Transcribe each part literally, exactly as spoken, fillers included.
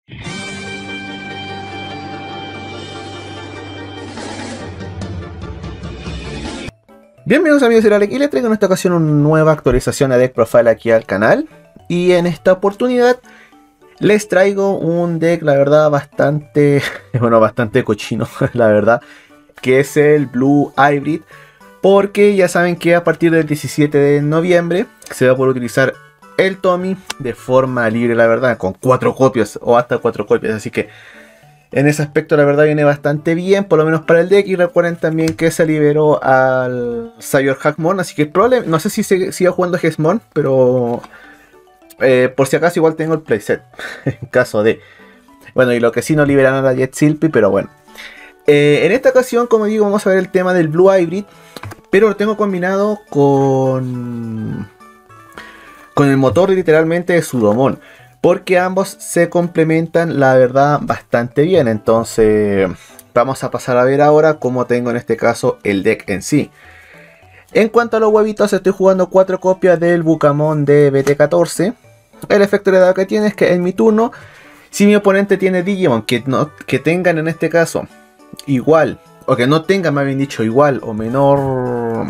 Bienvenidos amigos de Alec y les traigo en esta ocasión una nueva actualización de Deck Profile aquí al canal. Y en esta oportunidad les traigo un deck, la verdad, bastante, bueno, bastante cochino, la verdad, que es el Blue Hybrid. Porque ya saben que a partir del diecisiete de noviembre se va a poder utilizar el Tommy de forma libre, la verdad, con cuatro copias o hasta cuatro copias. Así que en ese aspecto la verdad viene bastante bien, por lo menos para el deck. Y recuerden también que se liberó al Sayor Hackmon, así que probablemente, no sé si se siga jugando Hexmon, pero eh, por si acaso igual tengo el playset, en caso de... Bueno, y lo que sí no liberaron a la Jet Silpy, pero bueno. Eh, en esta ocasión, como digo, vamos a ver el tema del Blue Hybrid, pero lo tengo combinado con... con el motor literalmente de Sudomon. Porque ambos se complementan, la verdad, bastante bien. Entonces vamos a pasar a ver ahora cómo tengo en este caso el deck en sí. En cuanto a los huevitos, estoy jugando cuatro copias del Bukamon de B T catorce. El efecto de dado que tiene es que en mi turno, si mi oponente tiene Digimon que, no, que tengan en este caso igual, o que no tengan, más bien dicho, igual o menor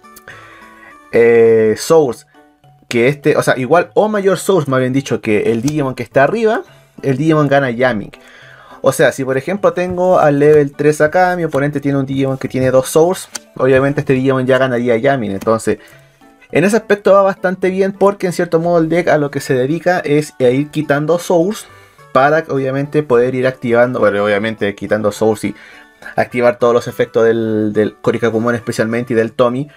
eh, Source que este, o sea, igual o mayor source, más bien dicho, que el Digimon que está arriba, el Digimon gana Jamming. O sea, si por ejemplo tengo al level tres acá, mi oponente tiene un Digimon que tiene dos source, obviamente este Digimon ya ganaría Jamming. Entonces, en ese aspecto va bastante bien, porque en cierto modo el deck a lo que se dedica es a ir quitando source para obviamente poder ir activando, bueno, obviamente quitando source y activar todos los efectos del, del Korikakumon especialmente y del Tommy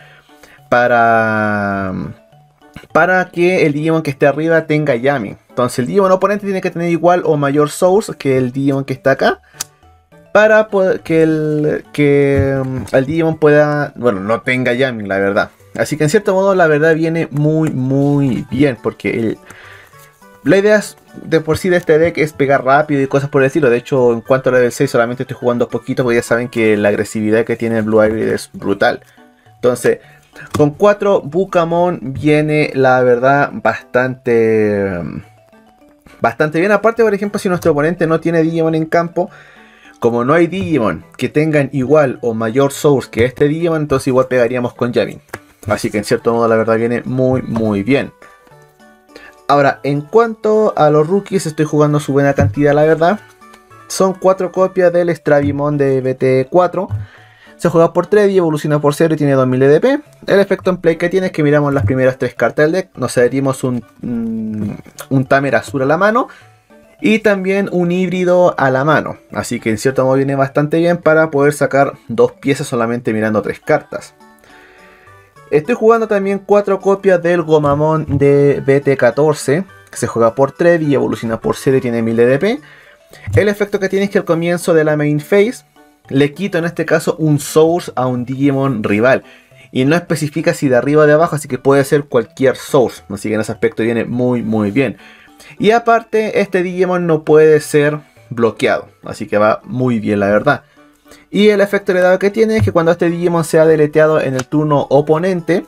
para... para que el Digimon que esté arriba tenga Jamming. Entonces el Digimon oponente tiene que tener igual o mayor source que el Digimon que está acá, para poder que el, que el Digimon pueda, bueno, no tenga Jamming, la verdad. Así que en cierto modo la verdad viene muy muy bien, porque el, la idea de por sí de este deck es pegar rápido y cosas por el estilo. De hecho, en cuanto a level seis solamente estoy jugando poquito, porque ya saben que la agresividad que tiene el Blue Hybrid es brutal. Entonces, con cuatro Bukamon viene la verdad bastante bastante bien. Aparte, por ejemplo, si nuestro oponente no tiene Digimon en campo, como no hay Digimon que tengan igual o mayor source que este Digimon, entonces igual pegaríamos con Jamming. Así que en cierto modo la verdad viene muy muy bien. Ahora, en cuanto a los rookies, estoy jugando su buena cantidad, la verdad. Son cuatro copias del Stravimon de B T cuatro. Se juega por tres y evoluciona por cero y tiene dos mil de D P. El efecto en play que tiene es que miramos las primeras tres cartas del deck. Nos adherimos un, un, un Tamer Azul a la mano y también un híbrido a la mano. Así que en cierto modo viene bastante bien para poder sacar dos piezas solamente mirando tres cartas. Estoy jugando también cuatro copias del Gomamon de B T catorce. Que se juega por tres y evoluciona por cero y tiene mil de D P. El efecto que tiene es que al comienzo de la main phase le quito en este caso un source a un Digimon rival. Y no especifica si de arriba o de abajo, así que puede ser cualquier source. Así que en ese aspecto viene muy muy bien. Y aparte este Digimon no puede ser bloqueado. Así que va muy bien, la verdad. Y el efecto heredado que tiene es que cuando este Digimon sea deleteado en el turno oponente,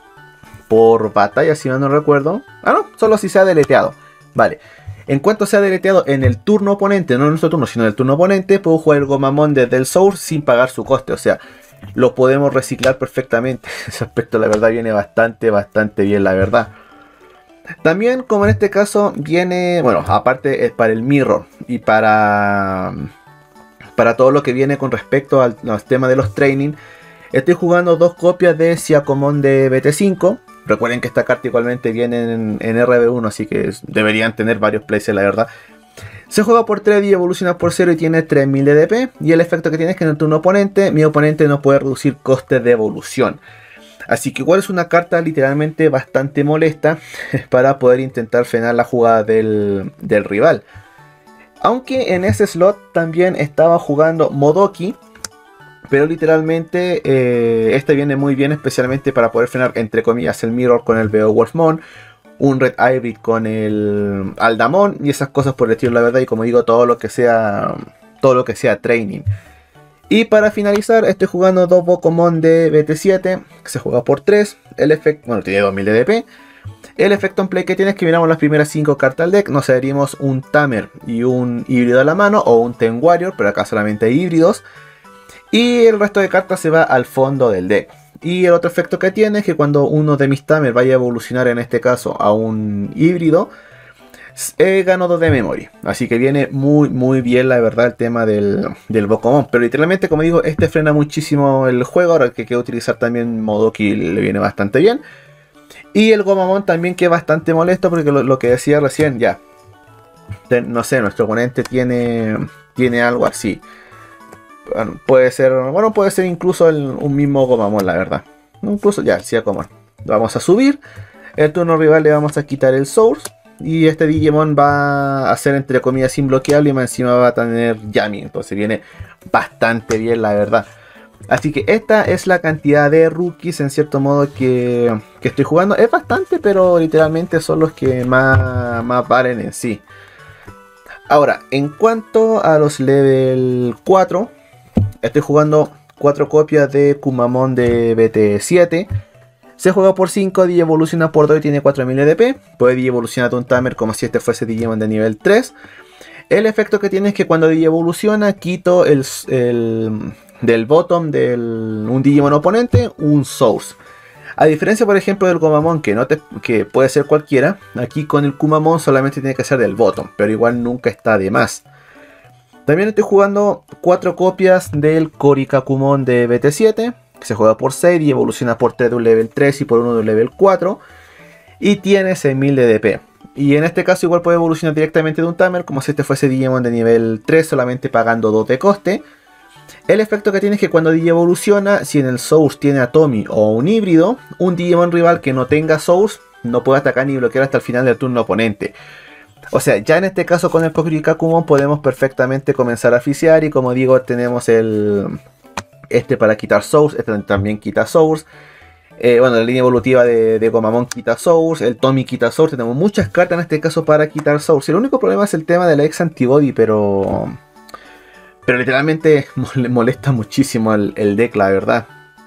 por batalla si no, no recuerdo. Ah no, solo si sea deleteado. Vale. En cuanto sea deleteado en el turno oponente, no en nuestro turno, sino en el turno oponente, puedo jugar el Gomamon desde el source sin pagar su coste. O sea, lo podemos reciclar perfectamente. Ese aspecto la verdad viene bastante, bastante bien, la verdad. También, como en este caso, viene, bueno, aparte es para el mirror y para, para todo lo que viene con respecto al, al tema de los training. Estoy jugando dos copias de Siakomon de B T cinco. Recuerden que esta carta igualmente viene en, en R B uno, así que deberían tener varios places, la verdad. Se juega por tres y evoluciona por cero y tiene tres mil de D P. Y el efecto que tiene es que en el turno oponente, mi oponente no puede reducir costes de evolución. Así que igual es una carta literalmente bastante molesta para poder intentar frenar la jugada del, del rival. Aunque en ese slot también estaba jugando Modoki. Pero literalmente eh, este viene muy bien, especialmente para poder frenar, entre comillas, el Mirror con el Beowulfmon, un Red Hybrid con el Aldamon y esas cosas por el estilo, la verdad. Y como digo, todo lo que sea, todo lo que sea training. Y para finalizar, estoy jugando dos Bokomon de B T siete, que se juega por tres. El efecto, bueno, tiene dos mil de D P. El efecto en play que tiene es que miramos las primeras cinco cartas del deck, nos adherimos un Tamer y un híbrido a la mano, o un Ten Warrior, pero acá solamente hay híbridos. Y el resto de cartas se va al fondo del deck. Y el otro efecto que tiene es que cuando uno de mis Tamer vaya a evolucionar, en este caso a un híbrido, eh, gano dos de memoria. Así que viene muy muy bien, la verdad, el tema del, del Bokomon. Pero literalmente, como digo, este frena muchísimo el juego. Ahora que quiero utilizar también Modoki le viene bastante bien. Y el Gomamon también, que es bastante molesto, porque lo, lo que decía recién, ya, no sé, nuestro oponente tiene, tiene algo así. Bueno, puede ser, bueno, puede ser incluso el, un mismo Gomamon, la verdad. Incluso ya, sí, como vamos a subir. El turno rival le vamos a quitar el Source. Y este Digimon va a ser, entre comillas, imbloqueable, y más encima va a tener Yami. Entonces viene bastante bien, la verdad. Así que esta es la cantidad de rookies, en cierto modo, que, que estoy jugando. Es bastante, pero literalmente son los que más, más valen en sí. Ahora, en cuanto a los level cuatro, estoy jugando cuatro copias de Kumamon de B T siete. Se juega por cinco, Digievoluciona por dos y tiene cuatro mil E D P. Puede Digievolucionar a un Tamer como si este fuese Digimon de nivel tres. El efecto que tiene es que cuando Digievoluciona, quito el... el del bottom de un Digimon oponente, un Source. A diferencia, por ejemplo, del Gomamon, que, no te, que puede ser cualquiera, aquí con el Kumamon solamente tiene que ser del bottom, pero igual nunca está de más. También estoy jugando cuatro copias del Korikakumon de B T siete, que se juega por seis y evoluciona por tres de un level tres y por uno de un level cuatro, y tiene seis mil de D P. Y en este caso igual puede evolucionar directamente de un Tamer, como si este fuese Digimon de nivel tres, solamente pagando dos de coste. El efecto que tiene es que cuando Digievoluciona, si en el Source tiene a Tommy o un híbrido, un Digimon rival que no tenga Source no puede atacar ni bloquear hasta el final del turno oponente. O sea, ya en este caso con el Korikakumon podemos perfectamente comenzar a oficiar. Y como digo, tenemos el este para quitar Source, este también quita Source. Eh, bueno, la línea evolutiva de, de Gomamon quita Source, el Tommy quita Source. Tenemos muchas cartas en este caso para quitar Source. El único problema es el tema de la ex antibody, pero... Pero literalmente molesta muchísimo el, el deck, la verdad.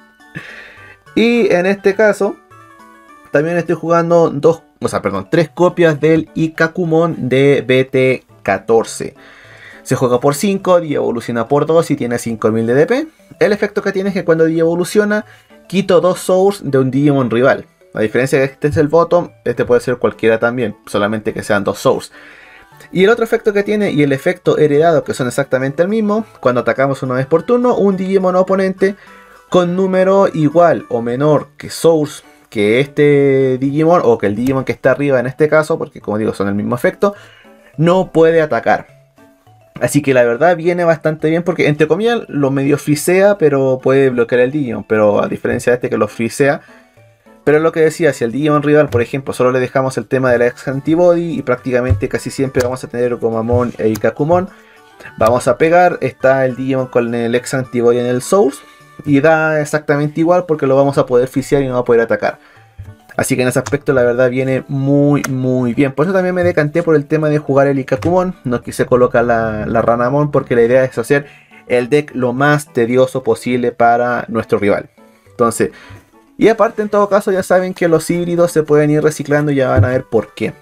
Y en este caso, también estoy jugando dos, o sea, perdón, tres copias del Ikakumon de B T catorce. Se juega por cinco, Digievoluciona por dos y tiene cinco mil de D P. El efecto que tiene es que cuando Digievoluciona, quito dos Source de un Digimon rival. A diferencia de que este es el bottom, este puede ser cualquiera también, solamente que sean dos Source. Y el otro efecto que tiene y el efecto heredado, que son exactamente el mismo, cuando atacamos una vez por turno, un Digimon oponente con número igual o menor que Source, que este Digimon, o que el Digimon que está arriba en este caso, porque como digo son el mismo efecto, no puede atacar. Así que la verdad viene bastante bien, porque entre comillas lo medio frisea, pero puede bloquear el Digimon. Pero a diferencia de este que lo frisea. Pero es lo que decía, si al Digimon rival, por ejemplo, solo le dejamos el tema de la ex antibody, y prácticamente casi siempre vamos a tener Gomamon e Ikakumon, vamos a pegar, está el Digimon con el ex antibody en el Source, y da exactamente igual porque lo vamos a poder fisiar y no va a poder atacar. Así que en ese aspecto la verdad viene muy muy bien. Por eso también me decanté por el tema de jugar el Ikakumon. No quise colocar la, la Ranamon, porque la idea es hacer el deck lo más tedioso posible para nuestro rival. Entonces... Y aparte, en todo caso, ya saben que los híbridos se pueden ir reciclando y ya van a ver por qué.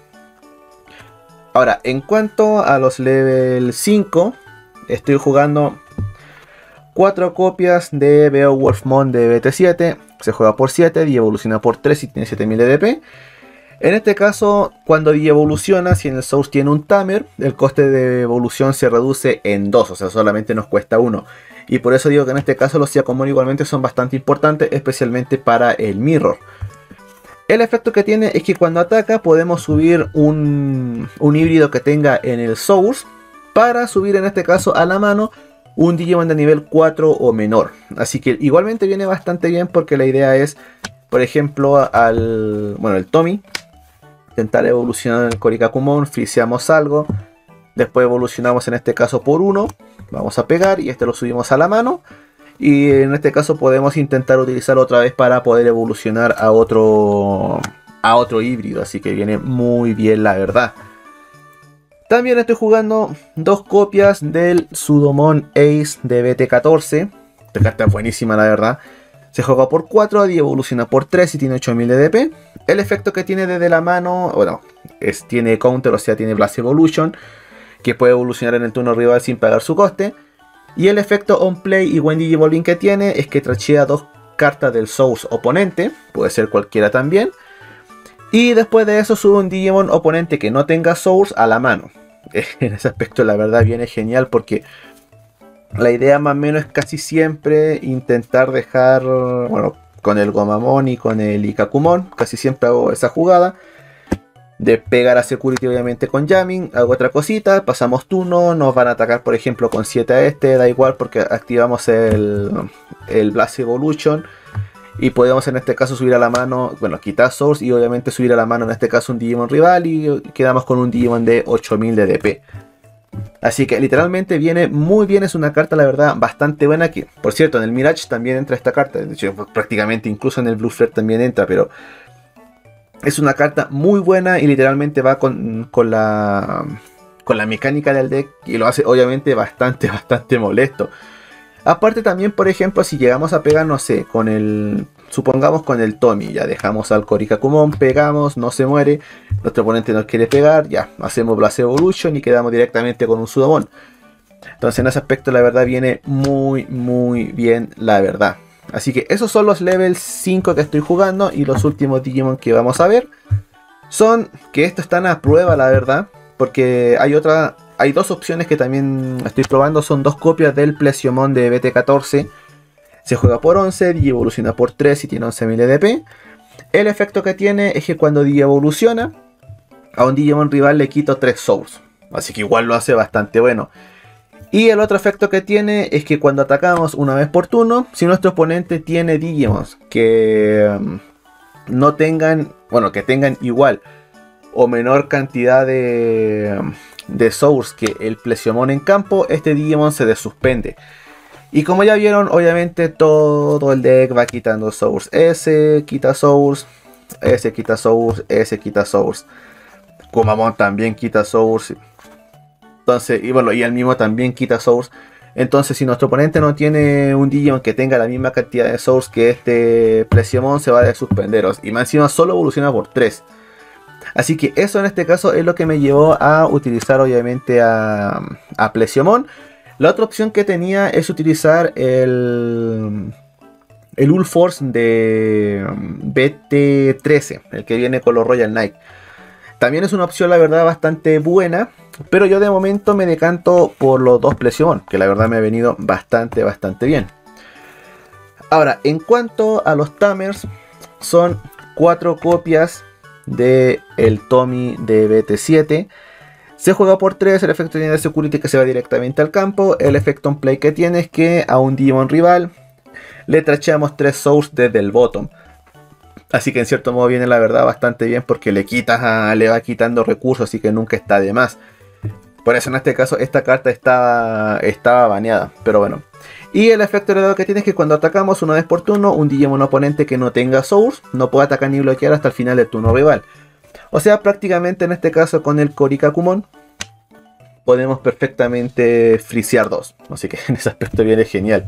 Ahora, en cuanto a los level cinco, estoy jugando cuatro copias de Beowulfmon de B T siete. Se juega por siete, Digievoluciona por tres y tiene siete mil de D P. En este caso, cuando Digievoluciona, si en el Source tiene un Tamer, el coste de evolución se reduce en dos, o sea, solamente nos cuesta uno. Y por eso digo que en este caso los Yakomon igualmente son bastante importantes, especialmente para el Mirror. El efecto que tiene es que cuando ataca podemos subir un, un híbrido que tenga en el Source, para subir en este caso a la mano un Digimon de nivel cuatro o menor. Así que igualmente viene bastante bien, porque la idea es, por ejemplo, al bueno el Tommy, intentar evolucionar en el Korikakumon, friseamos algo. Después evolucionamos en este caso por uno. Vamos a pegar y este lo subimos a la mano. Y en este caso podemos intentar utilizarlo otra vez para poder evolucionar a otro, a otro híbrido. Así que viene muy bien, la verdad. También estoy jugando dos copias del Sudomon Ace de B T catorce. Esta carta es buenísima, la verdad. Se juega por cuatro y evoluciona por tres y tiene ocho mil de D P. El efecto que tiene desde la mano, bueno, es, tiene counter, o sea, tiene Blast Evolution, que puede evolucionar en el turno rival sin pagar su coste. Y el efecto On Play y When Digivolving que tiene es que trachea dos cartas del Source oponente, puede ser cualquiera también. Y después de eso sube un Digimon oponente que no tenga Source a la mano. En ese aspecto la verdad viene genial porque la idea más o menos es casi siempre intentar dejar, bueno, con el Gomamon y con el Ikakumon, casi siempre hago esa jugada de pegar a Security obviamente con Jamming, hago otra cosita, pasamos turno, nos van a atacar por ejemplo con siete a este, da igual porque activamos el, el Blast Evolution y podemos en este caso subir a la mano, bueno, quitar Source y obviamente subir a la mano en este caso un Digimon rival y quedamos con un Digimon de ocho mil de D P. Así que literalmente viene muy bien, es una carta la verdad bastante buena que, por cierto, en el Mirage también entra esta carta, de hecho prácticamente incluso en el Blue Flare también entra, pero es una carta muy buena y literalmente va con, con, la, con la mecánica del deck y lo hace obviamente bastante, bastante molesto. Aparte también, por ejemplo, si llegamos a pegar, no sé, con el... supongamos con el Tomy, ya dejamos al Korikakumon, pegamos, no se muere, nuestro oponente nos quiere pegar, ya, hacemos Blast Evolution y quedamos directamente con un Sudomon. Entonces en ese aspecto la verdad viene muy, muy bien la verdad. Así que esos son los level cinco que estoy jugando y los últimos Digimon que vamos a ver son que estos están a prueba la verdad, porque hay otra... Hay dos opciones que también estoy probando, son dos copias del Plesiomon de B T catorce. Se juega por once, Digievoluciona por tres y tiene once mil de D P. El efecto que tiene es que cuando Digievoluciona, a un Digimon rival le quito tres Souls. Así que igual lo hace bastante bueno. Y el otro efecto que tiene es que cuando atacamos una vez por turno, si nuestro oponente tiene Digimons que um, no tengan, bueno, que tengan igual o menor cantidad de... Um, de Source que el Plesiomon en campo, este Digimon se desuspende. Y como ya vieron, obviamente todo el deck va quitando Source. S quita Source, S quita Source, S quita Source. Gomamon también quita Source. Entonces, y bueno, y el mismo también quita Source. Entonces, si nuestro oponente no tiene un Digimon que tenga la misma cantidad de Source que este Plesiomon, se va a desuspender. Y más encima solo evoluciona por tres. Así que eso en este caso es lo que me llevó a utilizar obviamente a, a Plesiomon. La otra opción que tenía es utilizar el, el Ulforce de B T trece, el que viene con los Royal Knight. También es una opción la verdad bastante buena, pero yo de momento me decanto por los dos Plesiomon, que la verdad me ha venido bastante, bastante bien. Ahora, en cuanto a los Tamers, son cuatro copias de el Tomy de B T siete. Se juega por tres, el efecto tiene de Security que se va directamente al campo. El efecto on play que tiene es que a un Digimon rival le tracheamos tres Souls desde el bottom. Así que en cierto modo viene la verdad bastante bien porque le quitas a, le va quitando recursos, así que nunca está de más. Por eso en este caso esta carta estaba, estaba baneada, pero bueno. Y el efecto heredado que tiene es que cuando atacamos una vez por turno, un Digimon oponente que no tenga Source no puede atacar ni bloquear hasta el final del turno rival. O sea, prácticamente en este caso con el Korikakumon podemos perfectamente frisear dos. Así que en ese aspecto viene genial.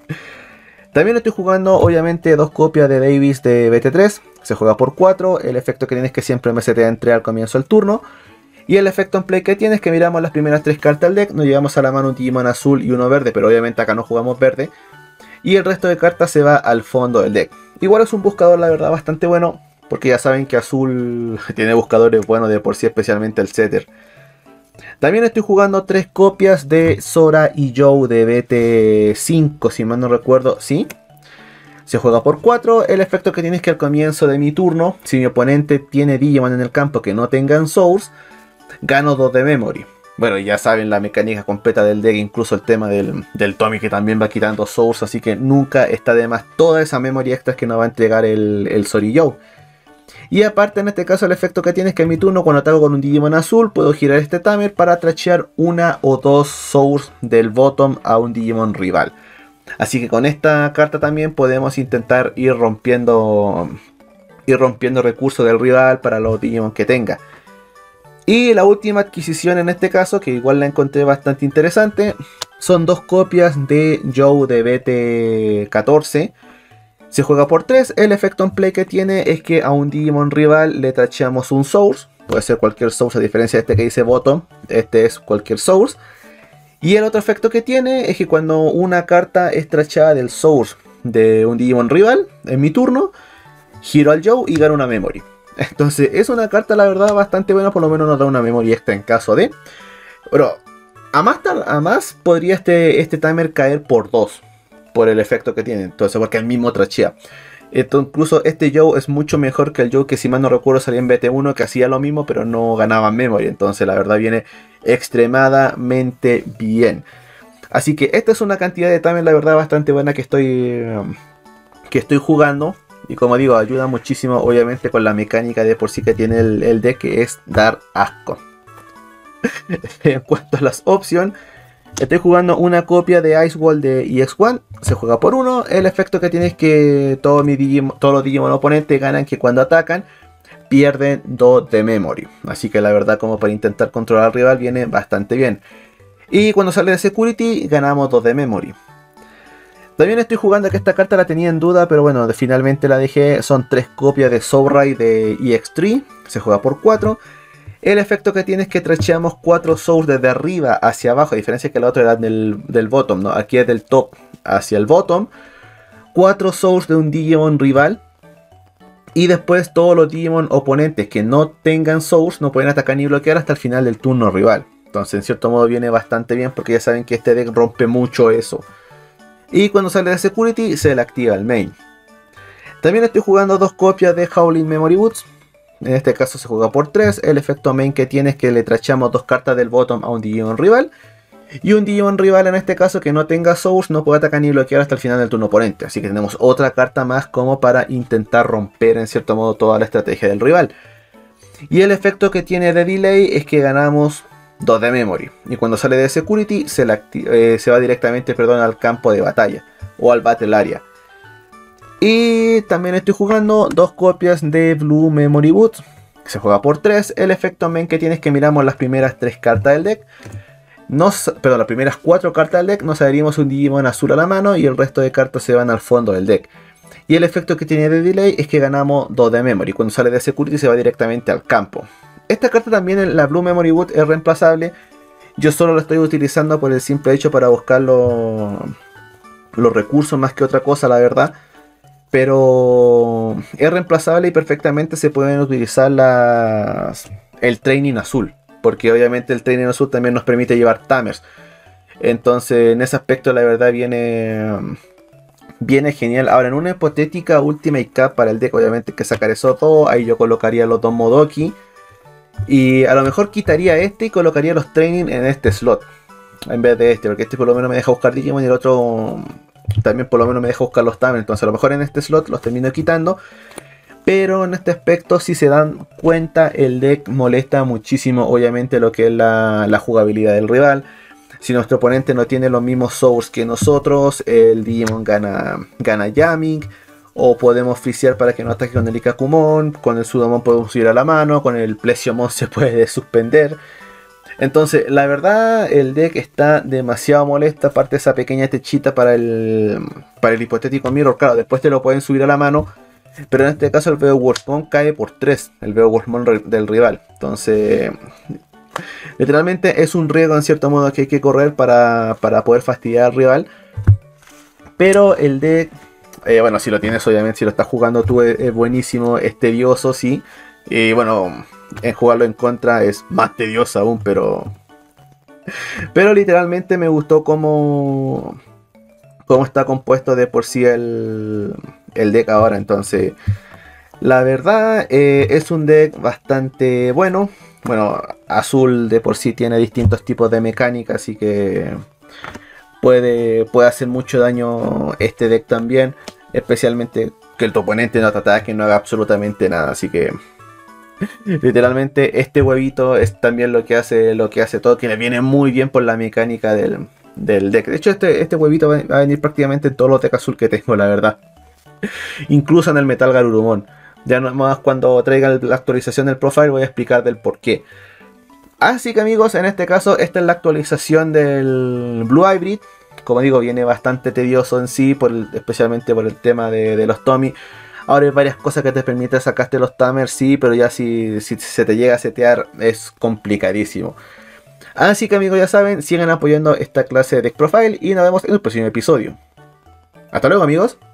También estoy jugando obviamente dos copias de Davis de B T tres. Se juega por cuatro. El efecto que tiene es que siempre me setea entre al comienzo del turno. Y el efecto en play que tiene es que miramos las primeras tres cartas del deck, nos llevamos a la mano un Digimon azul y uno verde, pero obviamente acá no jugamos verde. Y el resto de cartas se va al fondo del deck. Igual es un buscador la verdad bastante bueno, porque ya saben que azul tiene buscadores buenos de por sí, especialmente el setter. También estoy jugando tres copias de Sora y Joe de B T cinco, si mal no recuerdo, ¿sí? Se juega por cuatro, el efecto que tiene es que al comienzo de mi turno, si mi oponente tiene Digimon en el campo que no tengan Source, gano dos de memory. Bueno, ya saben la mecánica completa del deck, incluso el tema del, del Tomy que también va quitando Source, así que nunca está de más toda esa memory extra que nos va a entregar el, el Soriyo. Y aparte en este caso el efecto que tiene es que en mi turno cuando ataco con un Digimon azul puedo girar este Tamer para trachear una o dos Source del bottom a un Digimon rival. Así que con esta carta también podemos intentar ir rompiendo, ir rompiendo recursos del rival para los Digimon que tenga. Y la última adquisición en este caso, que igual la encontré bastante interesante, son dos copias de Joe de B T catorce. Se juega por tres. El efecto en play que tiene es que a un Digimon rival le tracheamos un Source. Puede ser cualquier Source, a diferencia de este que dice Bottom. Este es cualquier Source. Y el otro efecto que tiene es que cuando una carta es trachada del Source de un Digimon rival, en mi turno, giro al Joe y gano una Memory. Entonces es una carta, la verdad, bastante buena. Por lo menos nos da una Memory extra en caso de... Pero a más, a más podría este, este timer caer por dos. Por el efecto que tiene. Entonces, porque el mismo trachea. Entonces, incluso este Joe es mucho mejor que el Joe que, si mal no recuerdo, salía en B T uno, que hacía lo mismo pero no ganaba Memory. Entonces la verdad viene extremadamente bien. Así que esta es una cantidad de timer, la verdad, bastante buena que estoy, que estoy jugando. Y como digo, ayuda muchísimo obviamente con la mecánica de por sí que tiene el, el deck, que es dar asco. En cuanto a las opciones, estoy jugando una copia de Ice Wall de E X uno. Se juega por uno. El efecto que tiene es que todo mi Digimon, todos los Digimon oponentes ganan, que cuando atacan pierden dos de Memory. Así que la verdad, como para intentar controlar al rival, viene bastante bien. Y cuando sale de Security ganamos dos de Memory. También estoy jugando, que esta carta la tenía en duda, pero bueno, finalmente la dejé. Son tres copias de Soulray de E X tres. Se juega por cuatro. El efecto que tiene es que tracheamos cuatro Souls desde arriba hacia abajo, a diferencia que la otra era del, del bottom, ¿no? Aquí es del top hacia el bottom. cuatro Souls de un Digimon rival. Y después todos los Digimon oponentes que no tengan Souls no pueden atacar ni bloquear hasta el final del turno rival. Entonces, en cierto modo viene bastante bien, porque ya saben que este deck rompe mucho eso. Y cuando sale de Security se le activa el main. También estoy jugando dos copias de Howling Memory Woods. En este caso se juega por tres. El efecto main que tiene es que le trachamos dos cartas del bottom a un Digimon rival. Y un Digimon rival, en este caso, que no tenga Source, no puede atacar ni bloquear hasta el final del turno oponente. Así que tenemos otra carta más como para intentar romper en cierto modo toda la estrategia del rival. Y el efecto que tiene de delay es que ganamos dos de Memory. Y cuando sale de Security se, la eh, se va directamente, perdón, al campo de batalla o al Battle Area. Y también estoy jugando dos copias de Blue Memory Woods. Se juega por tres. El efecto main que tiene es que miramos las primeras tres cartas del deck. Nos, perdón, las primeras cuatro cartas del deck. Nos adherimos un Digimon azul a la mano y el resto de cartas se van al fondo del deck. Y el efecto que tiene de delay es que ganamos dos de Memory. Cuando sale de Security se va directamente al campo. Esta carta también, la Blue Memory Wood, es reemplazable. Yo solo la estoy utilizando por el simple hecho para buscar los, los recursos más que otra cosa, la verdad. Pero es reemplazable y perfectamente se pueden utilizar las, el training azul. Porque obviamente el training azul también nos permite llevar tamers. Entonces en ese aspecto la verdad viene, viene genial. Ahora, en una hipotética Ultimate Cup para el deck, obviamente hay que sacar esos dos. Ahí yo colocaría los dos Modoki. Y a lo mejor quitaría este y colocaría los training en este slot. En vez de este, porque este por lo menos me deja buscar Digimon y el otro... también por lo menos me deja buscar los tamers. Entonces a lo mejor en este slot los termino quitando. Pero en este aspecto, si se dan cuenta, el deck molesta muchísimo obviamente lo que es la, la jugabilidad del rival. Si nuestro oponente no tiene los mismos souls que nosotros, el Digimon gana, gana jamming. O podemos frisear para que no ataque con el Ikakumon. Con el Sudomon podemos subir a la mano. Con el Plesiomon se puede suspender. Entonces, la verdad, el deck está demasiado molesto. Aparte de esa pequeña techita para el, para el hipotético Mirror. Claro, después te lo pueden subir a la mano. Pero en este caso el Beowulfmon cae por tres. El Beowulfmon del rival. Entonces, literalmente es un riesgo en cierto modo que hay que correr para, para poder fastidiar al rival. Pero el deck, eh, bueno, si lo tienes obviamente, si lo estás jugando tú, es, es buenísimo, es tedioso, sí. Y bueno, en jugarlo en contra es más tedioso aún, pero... Pero literalmente me gustó cómo, cómo está compuesto de por sí el, el deck ahora. Entonces, la verdad, eh, es un deck bastante bueno. Bueno, azul de por sí tiene distintos tipos de mecánica, así que puede, puede hacer mucho daño este deck también. Especialmente que el tu oponente no te ataque, no haga absolutamente nada, así que... literalmente este huevito es también lo que hace lo que hace todo, que le viene muy bien por la mecánica del, del deck. De hecho este, este huevito va a venir prácticamente en todos los decks azul que tengo, la verdad. Incluso en el Metal Garurumon. Ya no más, cuando traiga la actualización del profile voy a explicar del por qué. Así que amigos, en este caso esta es la actualización del Blue Hybrid. como digo, viene bastante tedioso en sí, por el- especialmente por el tema de, de los Tommy. Ahora hay varias cosas que te permiten sacarte los tamers, sí, pero ya si, si se te llega a setear es complicadísimo. Así que amigos, ya saben, sigan apoyando esta clase de deck profile y nos vemos en el próximo episodio. Hasta luego amigos.